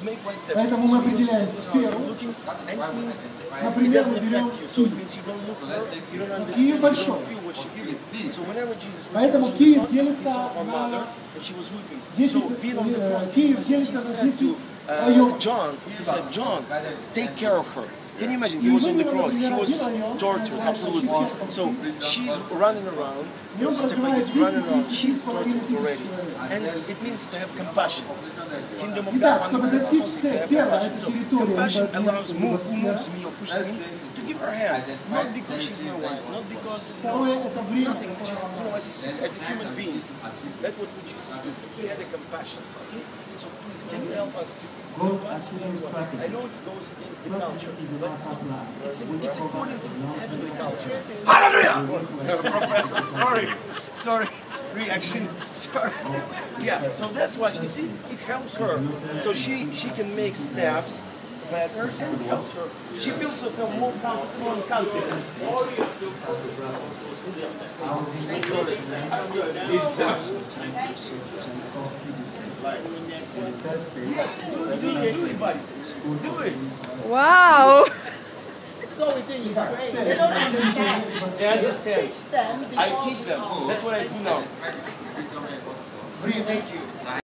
make one step. Поэтому мы определяем сферу. Looking, and it means it Например, doesn't мы берем affect you, so it means you don't look her, you don't understand, Киев you большой. don't feel what she feels. So whenever Jesus was Поэтому on the Киев cross, he делится saw her на mother, and she was weeping. 10, So being on the cross, Киев he делится на said 10 to районов. John, he said, John, take care of her. Can you imagine? He was on the cross. He was tortured, absolutely. So she's running around. Sister Peggy is running around. She's tortured already. And it means to have compassion. Kingdom of God, one is supposed to have compassion. So compassion allows moves me or pushes me to give her a hand. Not because she's my wife, not because nothing. Just as a sister, as a human being. That's what Jesus did. He had a compassion. Okay. So please, can you help us to pass to everyone? I know it goes against the culture, but it's according to heavenly culture. Hallelujah! Professor, sorry, reaction, sorry. Yeah, so that's why, you see, it helps her. So she can make steps better and it helps her. She feels herself more comfortable and confident. Do it. Wow. This is what we do. They don't understand. They understand. Teach them. I teach them. That's what I do now. Thank you.